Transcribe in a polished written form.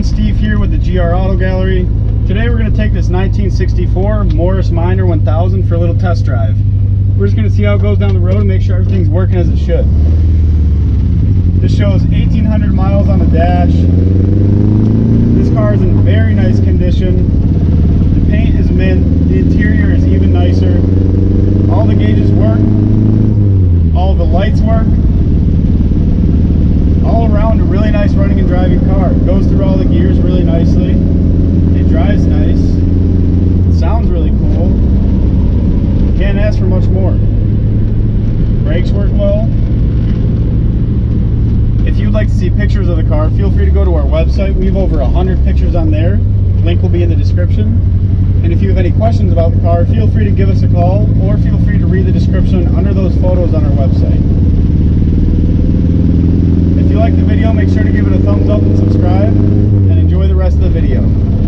Steve here with the GR Auto Gallery. Today we're going to take this 1964 Morris Minor 1000 for a little test drive. We're just going to see how it goes down the road and make sure everything's working as it should. This shows 1,800 miles on the dash. This car is in very nice condition. The paint is mint, the interior is even nicer. All the gauges work, all the lights work. All around a really nice running and driving car. It goes through all the gears really nicely. It drives nice. It sounds really cool. Can't ask for much more. Brakes work well. If you'd like to see pictures of the car, feel free to go to our website. We have over 100 pictures on there. Link will be in the description. And if you have any questions about the car, feel free to give us a call or feel free to read the description under those photos on our website. If you like the video, make sure to give it a thumbs up and subscribe, and enjoy the rest of the video.